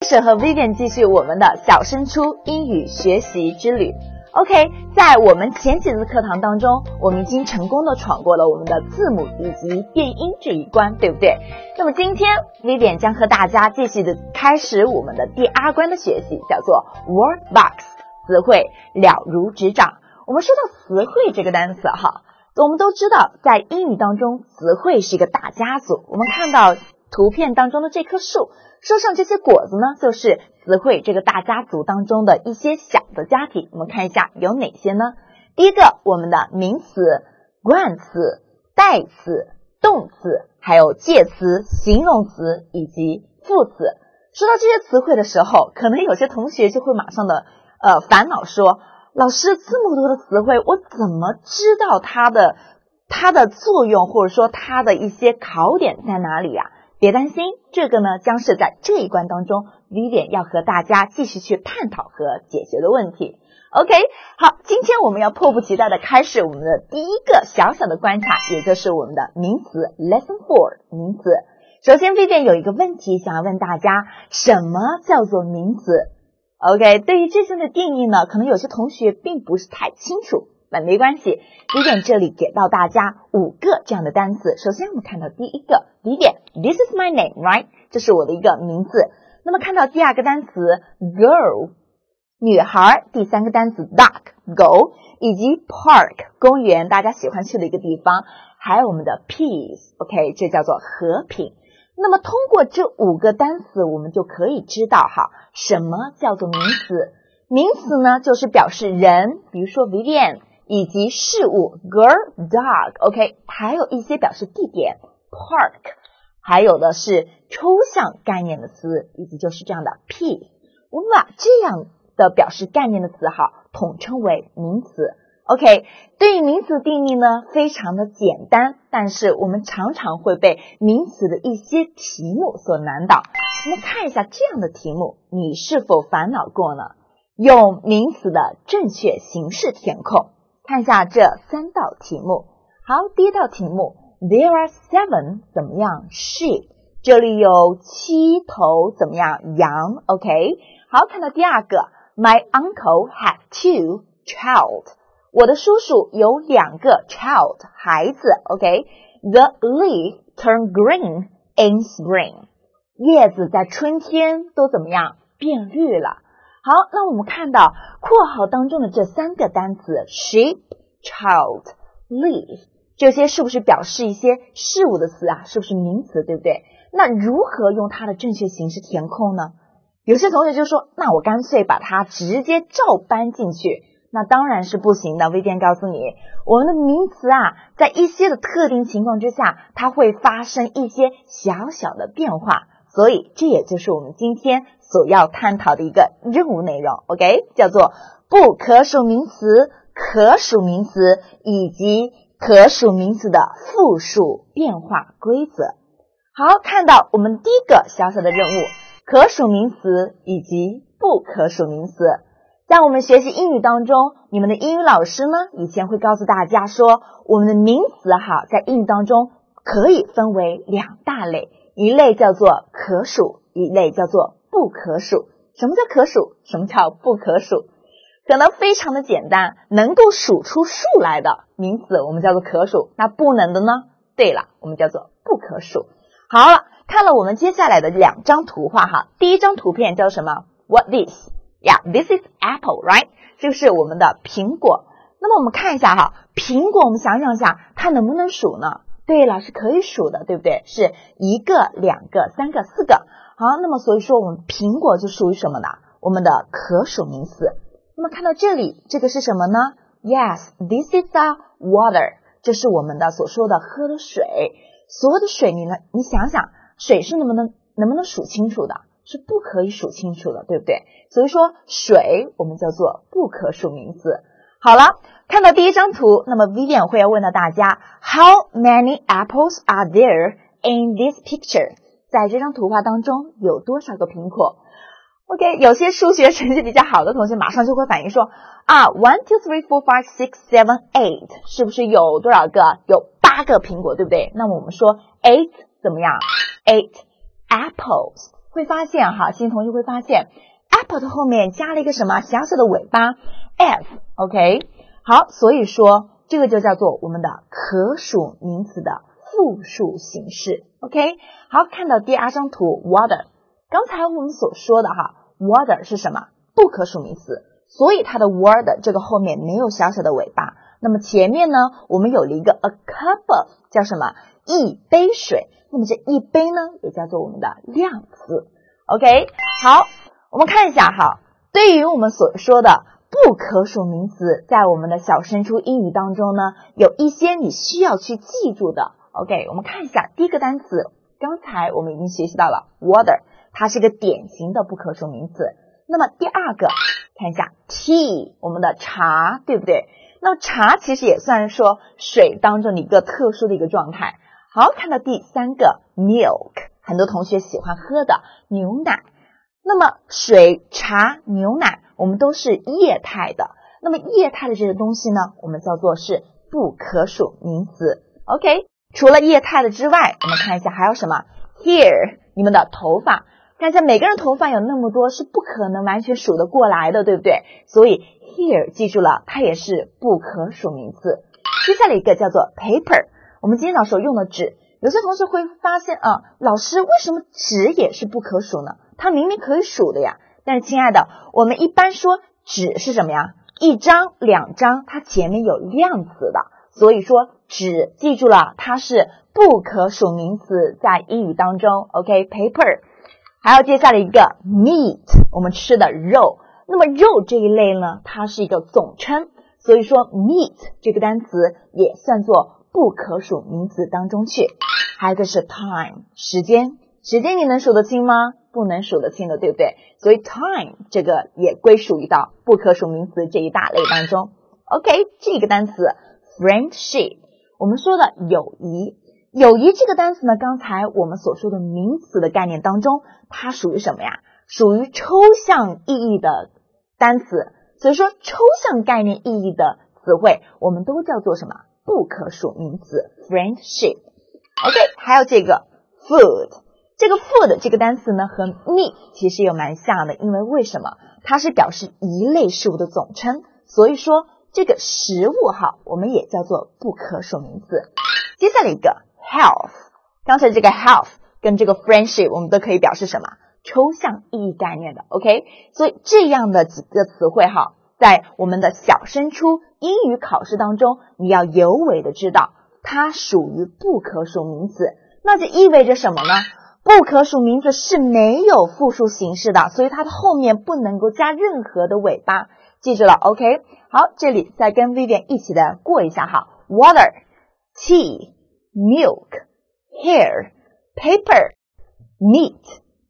是和 Vivian 继续我们的小升初英语学习之旅。OK， 在我们前几次课堂当中，我们已经成功的闯过了我们的字母以及变音这一关，对不对？那么今天 Vivian 将和大家继续的开始我们的第2关的学习，叫做 Word Box， 词汇了如指掌。我们说到词汇这个单词哈，我们都知道在英语当中词汇是一个大家族。我们看到图片当中的这棵树，树上这些果子呢，就是词汇这个大家族当中的一些小的家庭。我们看一下有哪些呢？第一个，我们的名词、冠词、代词、动词，还有介词、形容词以及副词。说到这些词汇的时候，可能有些同学就会马上的烦恼说，老师，这么多的词汇，我怎么知道它的作用，或者说它的一些考点在哪里呀？别担心，这个呢将是在这一关当中 Vivian 要和大家继续去探讨和解决的问题。OK， 好，今天我们要迫不及待的开始我们的第一个小小的关卡，也就是我们的名词 Lesson 4名词。首先 Vivian 有一个问题想要问大家，什么叫做名词？ OK， 对于这些的定义呢，可能有些同学并不是太清楚，但没关系， Vivian 这里给到大家5个这样的单词。首先我们看到第一个 Vivian， This is my name, right？ 这是我的一个名字。那么看到第2个单词 Girl， 女孩，第3个单词 Duck， 狗，以及 Park， 公园，大家喜欢去的一个地方，还有我们的 Peace， OK， 这叫做和平。那么通过这5个单词，我们就可以知道哈，什么叫做名词。名词呢，就是表示人，比如说 Vivian，以及事物 girl, dog, OK， 还有一些表示地点 park， 还有的是抽象概念的词，以及就是这样的 peace。 我们把这样的表示概念的词哈统称为名词。 OK， 对于名词定义呢非常的简单，但是我们常常会被名词的一些题目所难倒。我们看一下这样的题目，你是否烦恼过呢？用名词的正确形式填空。看一下这3道题目。好，第一道题目 There are 7怎么样 sheep， 这里有7头怎么样羊 OK。 好，看到第2个 My uncle has 2 child， 我的叔叔有2个 child 孩子 OK。 The leaf turn green in spring， 叶子在春天都怎么样变绿了。好，那我们看到括号当中的这3个单词 sheep, child, leaf， 这些是不是表示一些事物的词啊？是不是名词，对不对？那如何用它的正确形式填空呢？有些同学就说，那我干脆把它直接照搬进去。那当然是不行的。Vivian 告诉你，我们的名词啊，在一些的特定情况之下，它会发生一些小小的变化，所以这也就是我们今天所要探讨的一个任务内容 OK， 叫做不可数名词、可数名词以及可数名词的复数变化规则。好，看到我们第一个小小的任务，可数名词以及不可数名词。在我们学习英语当中，你们的英语老师呢以前会告诉大家说，我们的名词哈在英语当中可以分为2大类，一类叫做可数，一类叫做不可数。什么叫可数？什么叫不可数？可能非常的简单，能够数出数来的名词我们叫做可数，那不能的呢？对了，我们叫做不可数。好了，看了我们接下来的2张图画哈。第一张图片叫什么？ What this？ Yeah, this is apple, right？ 这是我们的苹果。那么我们看一下哈，苹果我们想想一下，它能不能数呢？对了，是可以数的，对不对？是1个、2个、3个、4个。好，那么所以说我们苹果就属于什么呢？我们的可数名词。那么看到这里，这个是什么呢？ Yes, this is a water， 这是我们的所说的喝的水。所有的水你想想，水是能不能数清楚的？是不可以数清楚的，对不对？所以说水我们叫做不可数名词。好了，看到第一张图，那么 Vivian 会要问到大家 How many apples are there in this picture？ 在这张图画当中有多少个苹果？ OK， 有些数学成绩比较好的同学马上就会反应说1 2 3 4 5 6 7 8， 是不是有多少个？有8个苹果，对不对？那么我们说 8怎么样？ 8 apples 会发现哈，新同学会发现 apple 的后面加了一个什么小小的尾巴 f，OK， 好，所以说这个就叫做我们的可数名词的复数形式 ，OK， 好，看到第二张图 water， 刚才我们所说的哈 water 是什么？不可数名词，所以它的 word 这个后面没有小小的尾巴，那么前面呢我们有了一个 a cup of 叫什么？一杯水，那么这一杯呢也叫做我们的量词 ，OK， 好，我们看一下哈，对于我们所说的不可数名词，在我们的小升初英语当中呢，有一些你需要去记住的。OK， 我们看一下第一个单词，刚才我们已经学习到了 water， 它是个典型的不可数名词。那么第二个，看一下 tea， 我们的茶，对不对？那么茶其实也算是说水当中的一个特殊的一个状态。好，看到第三个 milk， 很多同学喜欢喝的牛奶。那么水、茶、牛奶，我们都是液态的。那么液态的这些东西呢，我们叫做是不可数名词。OK， 除了液态的之外，我们看一下还有什么 hair， 你们的头发。看一下每个人头发有那么多，是不可能完全数得过来的，对不对？所以 hair 记住了，它也是不可数名词。接下来一个叫做 paper， 我们经常所用的纸。有些同学会发现老师为什么纸也是不可数呢？它明明可以数的呀。但是亲爱的，我们一般说纸是什么呀？一张、两张，它前面有量词的，所以说纸记住了，它是不可数名词，在英语当中 OK paper。 还有接下来一个 meat， 我们吃的肉。那么肉这一类呢，它是一个总称，所以说 meat 这个单词也算作不可数名词当中去。还有一个是 time， 时间你能数得清吗？不能数得清的，对不对？所以 time 这个也归属于到不可数名词这一大类当中。 OK， 这个单词 friendship， 我们说的友谊这个单词呢，刚才我们所说的名词的概念当中，它属于什么呀？属于抽象意义的单词，所以说抽象概念意义的词汇我们都叫做什么？不可数名词 friendship。 OK， 还有这个 food， 这个 food 这个单词呢和 meat 其实也蛮像的，因为为什么？它是表示一类事物的总称，所以说这个食物我们也叫做不可数名词。接下来一个 health， 刚才这个 health 跟这个 friendship 我们都可以表示什么？抽象意义概念的 OK， 所以这样的几个词汇在我们的小升初英语考试当中，你要尤为的知道它属于不可数名词。那就意味着什么呢？不可数名词是没有复数形式的，所以它的后面不能够加任何的尾巴，记住了 OK。 好，这里再跟 Vivian 一起的过一下water， tea， milk， hair， paper， meat，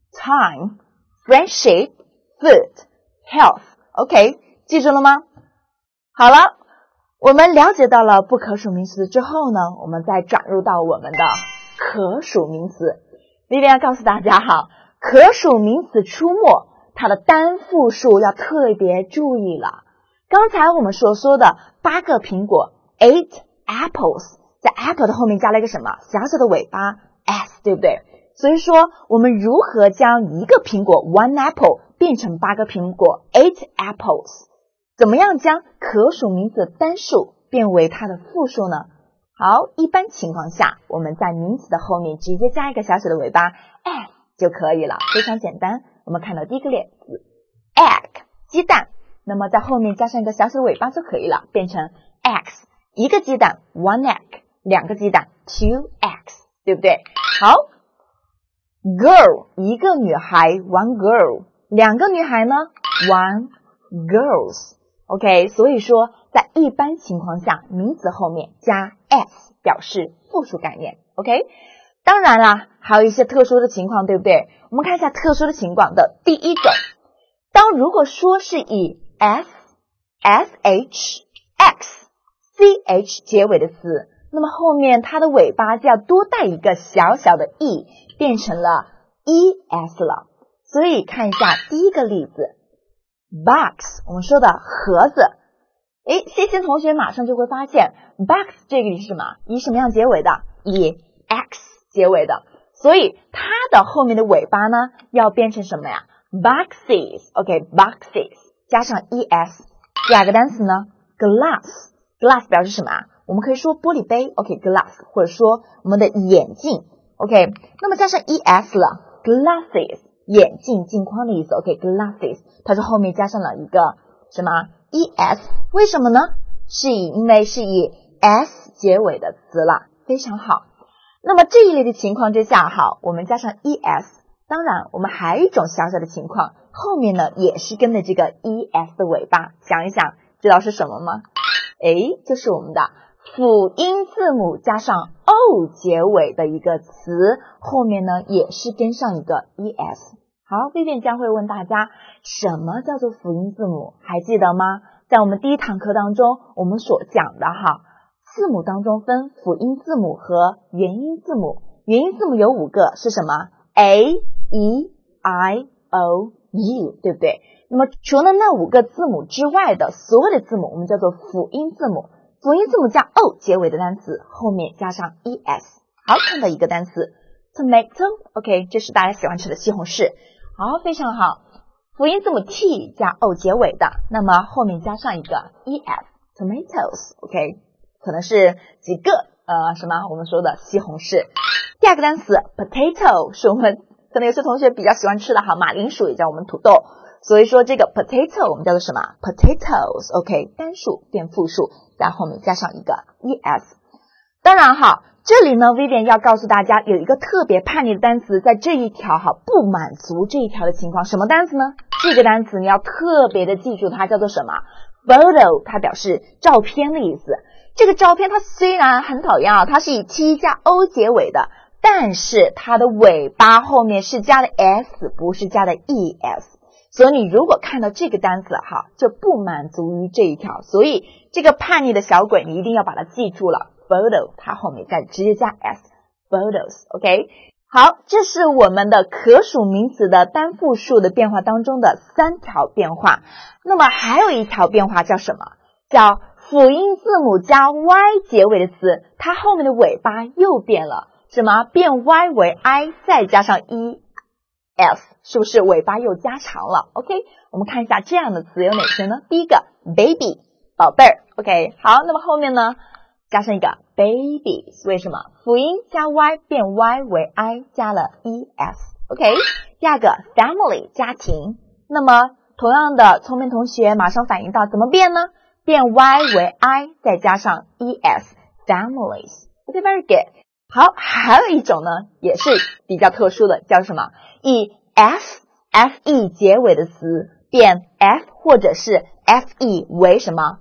time， friendship， food， health。 OK， 记住了吗？好了，我们了解到了不可数名词之后呢，我们再转入到我们的可数名词。Vivian 要告诉大家可数名词出没，它的单复数要特别注意了。刚才我们所说的8个苹果 8 apples， 在 apple 的后面加了一个什么？小小的尾巴 s， 对不对？所以说我们如何将一个苹果 one apple 变成8个苹果 8 apples？ 怎么样将可数名词单数变为它的复数呢？好，一般情况下我们在名词的后面直接加一个小小的尾巴 s 就可以了，非常简单。我们看到第一个例子 egg， 鸡蛋，那么在后面加上一个小小的尾巴就可以了，变成 eggs， 一个鸡蛋 one egg， 两个鸡蛋 two eggs， 对不对？好， girl， 一个女孩 one girl， 两个女孩呢 one girls。 OK， 所以说在一般情况下名词后面加 s 表示复数概念 OK。 当然啦，还有一些特殊的情况，对不对？我们看一下特殊的情况的第一种，当如果说是以 s sh x ch 结尾的词，那么后面它的尾巴就要多带一个小小的 e， 变成了 es 了。所以看一下第一个例子 box， 我们说的盒子。细心同学马上就会发现 box 这个是什么？以什么样结尾的？以 x 结尾的。 所以它的后面的尾巴呢要变成什么呀 ？boxes， OK， boxes 加上 es。第二个单词呢 glass 表示什么啊？我们可以说玻璃杯 ，OK glass， 或者说我们的眼镜 ，OK， 那么加上 es 了 ，glasses 眼镜镜框的意思 ，OK glasses， 它是后面加上了一个什么 es， 为什么呢？因为是以 s 结尾的词了，非常好。那么这一类的情况之下，好，我们加上 es， 当然我们还有一种小小的情况，后面呢也是跟着这个 es 的尾巴，想一想，知道是什么吗？就是我们的辅音字母加上 o 结尾的一个词，后面呢也是跟上一个 es。好，薇薇将会问大家，什么叫做辅音字母？还记得吗？在我们第一堂课当中，我们所讲的哈，字母当中分辅音字母和元音字母。元音字母有5个，是什么 ？A、E、I、O、U， 对不对？那么除了那5个字母之外的所有的字母，我们叫做辅音字母。辅音字母加 o 结尾的单词，后面加上 es。好，看到一个单词 tomato，OK， 这是大家喜欢吃的西红柿。好，非常好。辅音字母 t 加 o 结尾的，那么后面加上一个 es tomatoes，OK， 可能是几个我们说的西红柿。第二个单词 potato 是我们可能有些同学比较喜欢吃的哈，马铃薯也叫我们土豆，所以说这个 potato 我们叫做什么 potatoes，OK， 单数变复数，在后面加上一个 es。当然哈，这里呢 Vivian 要告诉大家有一个特别叛逆的单词，在这一条哈不满足这一条的情况，什么单词呢？这个单词你要特别的记住，它叫做什么 photo， 它表示照片的意思。这个照片它虽然很讨厌啊，它是以 t 加 o 结尾的，但是它的尾巴后面是加的 s， 不是加的 es， 所以你如果看到这个单词哈，就不满足于这一条，所以这个叛逆的小鬼你一定要把它记住了。photo 它后面再直接加 s photos OK。 好，这是我们的可数名词的单复数的变化当中的3条变化。那么还有一条变化叫什么？叫辅音字母加 y 结尾的词，它后面的尾巴又变了，什么？变 y 为 i 再加上 es， 是不是尾巴又加长了 OK。 我们看一下这样的词有哪些呢？第一个 baby 宝贝儿 OK。 好，那么后面呢加上一个 babies， 为什么？辅音加 y 变 y 为 i 加了 es OK。 第二个 family 家庭，那么同样的聪明同学马上反应到怎么变呢？变 y 为 i 再加上 es families OK very good。 好，还有一种呢也是比较特殊的，叫什么？以 fe 结尾的词变 f 或者是 fe 为什么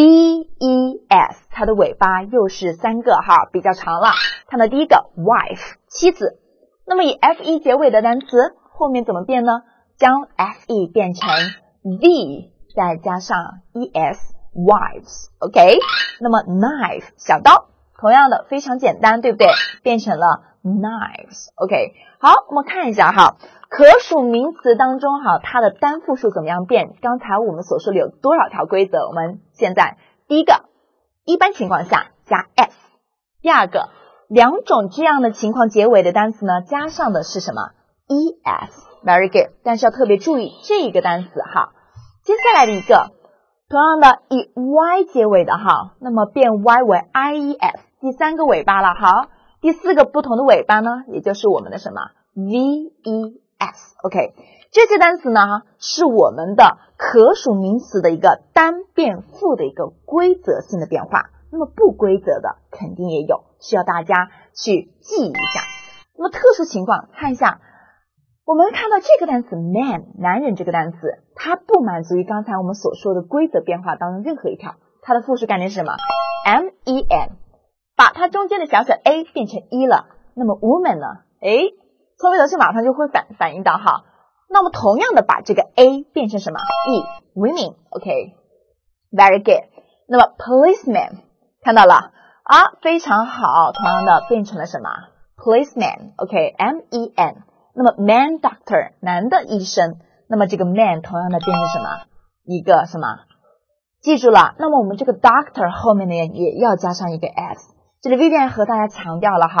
？VES 它的尾巴又是3个哈，比较长了。看到第一个 wife 妻子，那么以 FE 结尾的单词后面怎么变呢？将 FE 变成 V 再加上 ES wives OK。 那么 knife 小刀，同样的非常简单对不对？变成了 knives OK。 好，我们看一下哈，可数名词当中哈，它的单复数怎么样变？刚才我们所说的有多少条规则？我们现在第一个，一般情况下加 s。第二个，2种这样的情况结尾的单词呢，加上的是什么 ？es very good。但是要特别注意这个单词哈。接下来的一个，同样的以 y 结尾的哈，那么变 y 为 ies， 第3个尾巴了。好，第4个不同的尾巴呢，也就是我们的什么 VES OK。 这些单词呢是我们的可数名词的一个单变复的一个规则性的变化，那么不规则的肯定也有，需要大家去记一下。那么特殊情况看一下，我们看到这个单词 man 男人这个单词，它不满足于刚才我们所说的规则变化当中任何一条，它的复数概念是什么 men， 把它中间的小 a 变成一了。那么 woman 呢？聪明同学马上就会反应到哈，那么同样的把这个 a 变成什么 e women OK very good。 那么 policeman 看到了啊，非常好，同样的变成了什么 policeman OK men。 那么 man doctor 男的医生，那么这个 man 同样的变成什么一个什么，记住了，那么我们这个 doctor 后面呢也要加上一个 s。 这里 Vivian 和大家强调了哈，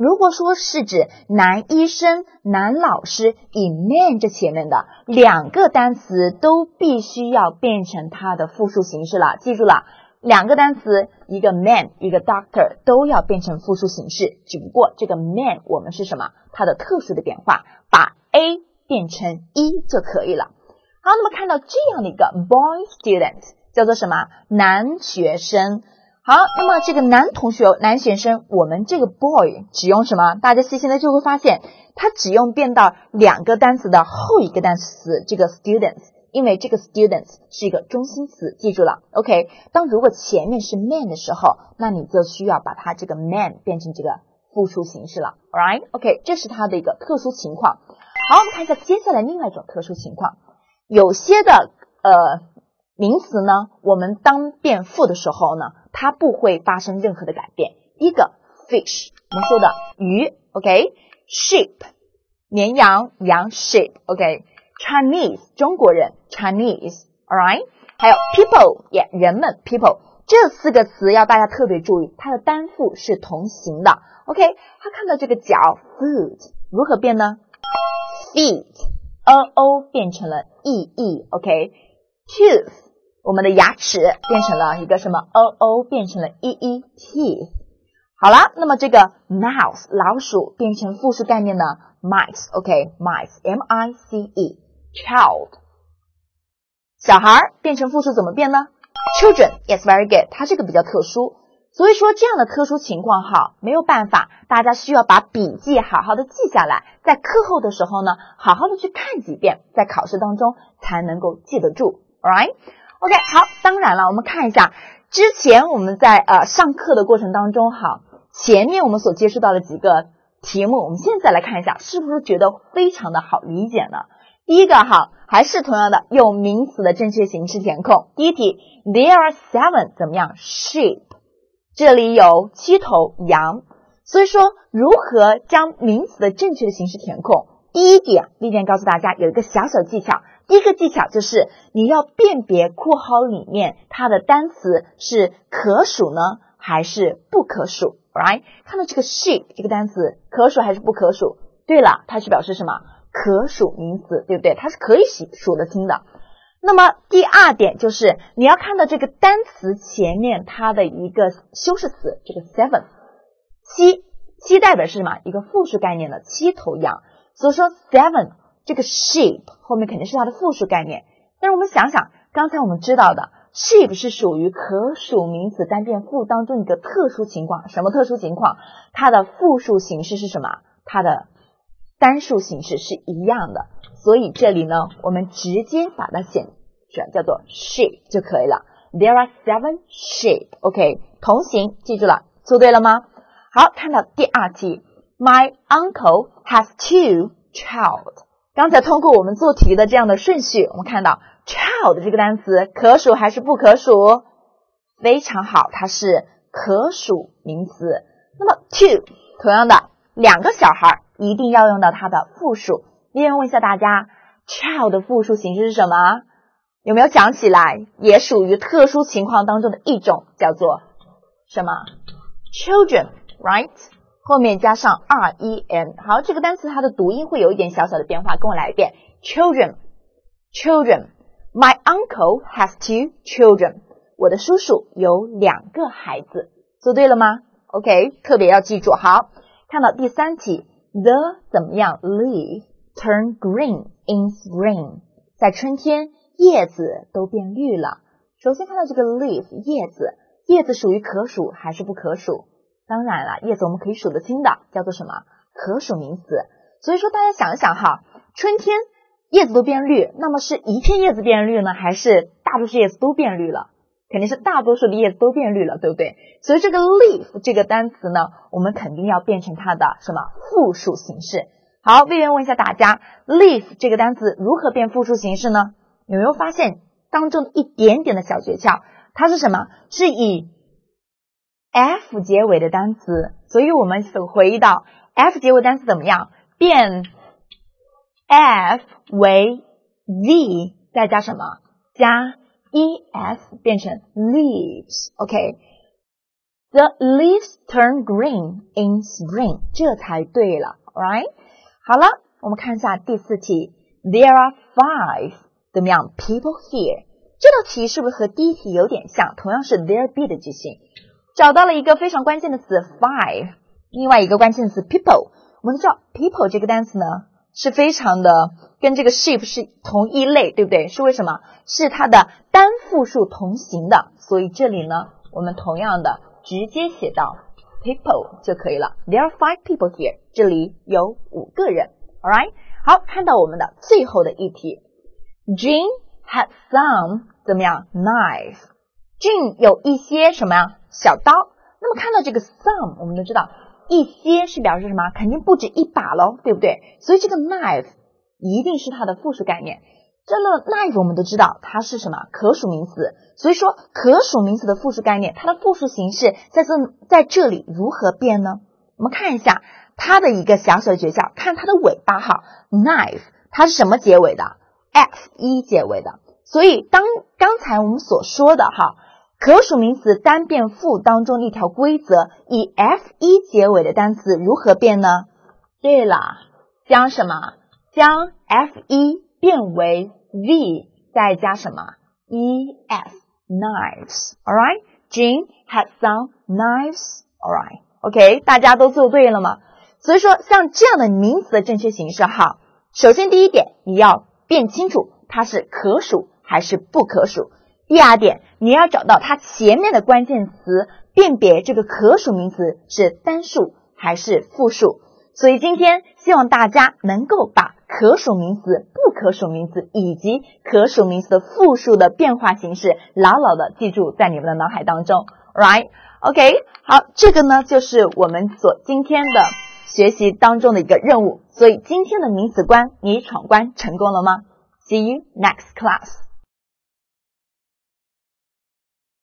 如果说是指男医生、男老师，以 man 这前面的两个单词都必须要变成它的复数形式了，记住了，两个单词，一个 man 一个 doctor 都要变成复数形式，只不过这个 man 我们是什么？它的特殊的变化，把 A 变成一就可以了。好，那么看到这样的一个 boy student 叫做什么？男学生。好，那么这个男同学、男学生，我们这个 boy 只用什么？大家细心的就会发现，它只用变到两个单词的后一个单词，这个 students， 因为这个 students 是一个中心词，记住了 ，OK？ 当如果前面是 man 的时候，那你就需要把它这个 man 变成这个复数形式了 ，alright？ OK， 这是它的一个特殊情况。好，我们看一下接下来另外一种特殊情况，有些的名词呢，我们当变复的时候呢，它不会发生任何的改变。一个 fish， 我们说的鱼 ，OK？sheep， 绵羊，羊 sheep，OK？Chinese， 中国人 Chinese，alright？ 还有 people， 人们 people， 这四个词要大家特别注意，它的单复是同形的 ，OK？ 他看到这个脚 food 如何变呢 ？feet，o 变成了 e，OK？tooth， 我们的牙齿变成了一个什么 ？o 变成了 teeth。好了，那么这个 mouse 老鼠变成复数概念呢 ？mice，OK？mice M-I-C-E。child 小孩变成复数怎么变呢 ？children，yes very good， 它这个比较特殊。所以说这样的特殊情况哈，没有办法，大家需要把笔记好好的记下来，在课后的时候呢，好好的去看几遍，在考试当中才能够记得住 ，alright？OK， 好，当然了，我们看一下之前我们在上课的过程当中哈，前面我们所接触到的几个题目，我们现在来看一下，是不是觉得非常的好理解呢？第一个哈，还是同样的用名词的正确形式填空。第一题 ，There are 7怎么样 ？sheep， 这里有7头羊，所以说如何将名词的正确的形式填空？第一点，丽娟告诉大家有一个小小技巧。第一个技巧就是你要辨别括号里面它的单词是可数呢还是不可数 ，right？ 看到这个 sheep 这个单词可数还是不可数？对了，它是表示什么？可数名词，对不对？它是可以数得清的。那么第二点就是你要看到这个单词前面它的一个修饰词，这个 7， 7代表是什么？一个复数概念的7头羊，所以说 7。这个 sheep 后面肯定是它的复数概念，但是我们想想，刚才我们知道的 sheep 是属于可数名词单变复当中一个特殊情况，什么特殊情况？它的复数形式是什么？它的单数形式是一样的，所以这里呢，我们直接把它写成叫做 sheep 就可以了。There are 7 sheep，OK， 同形，记住了，做对了吗？好，看到第二题 ，My uncle has 2 child。刚才通过我们做题的这样的顺序，我们看到 child 这个单词可数还是不可数？非常好，它是可数名词。那么 two 同样的两个小孩一定要用到它的复数。另外问一下大家 child 的复数形式是什么？有没有想起来？也属于特殊情况当中的一种，叫做什么 ？children， right？后面加上 R-E-N， 好，这个单词它的读音会有一点小小的变化，跟我来一遍 children My uncle has 2 children 我的叔叔有2个孩子，做对了吗 ？OK， 特别要记住。好，看到第三题 The 怎么样 leaf turn green in spring 在春天叶子都变绿了。首先看到这个 leaf 叶子属于可数还是不可数？当然了，叶子我们可以数得清的，叫做什么？可数名词。所以说大家想一想哈，春天叶子都变绿，那么是一片叶子变绿呢，还是大多数叶子都变绿了？肯定是大多数的叶子都变绿了，对不对？所以这个 leaf 这个单词呢，我们肯定要变成它的什么？复数形式。好，魏源问一下大家 leaf 这个单词如何变复数形式呢？有没有发现当中一点点的小诀窍？它是什么？是以F 结尾的单词，所以我们回忆到 F 结尾单词怎么样？变 F 为 Z 再加什么？加 ES 变成 leaves，OK？ The leaves turn green in spring. 这才对了 ，right？ 好了，我们看一下第4题。There are 5怎么样 people here？ 这道题是不是和第一题有点像？同样是 there be 的句型，找到了一个非常关键的词 5， 另外一个关键词 people。我们知道 people 这个单词呢是非常的跟这个 sheep 是同一类，对不对？是为什么？是它的单复数同形的，所以这里呢我们同样的直接写到 people 就可以了。There are 5 people here， 这里有5个人 ，alright？ 好，看到我们的最后的一题 ，Jean had some 怎么样 knife？ Jean 有一些什么呀小刀？那么看到这个 some， 我们都知道一些是表示什么？肯定不止一把咯，对不对？所以这个 knife 一定是它的复数概念。这个 knife 我们都知道它是什么？可数名词。所以说可数名词的复数概念，它的复数形式在这里如何变呢？我们看一下它的一个小小的诀窍，看它的尾巴哈 ，knife 它是什么结尾的 ？f 结尾的。所以刚才我们所说的哈，可数名词单变复当中的一条规则，以 f 结尾的单词如何变呢？对了，将什么？将 f 变为 v， 再加什么 ？es knives。Alright， Jean had some knives. Alright， OK， 大家都做对了吗？所以说，像这样的名词的正确形式哈，首先第一点，你要辨清楚它是可数还是不可数。第二点，你要找到它前面的关键词，辨别这个可数名词是单数还是复数。所以今天希望大家能够把可数名词、不可数名词以及可数名词的复数的变化形式牢牢的记住在你们的脑海当中 ，right？ OK， 好，这个呢就是我们今天的学习当中的一个任务。所以今天的名词关你闯关成功了吗？See you next class.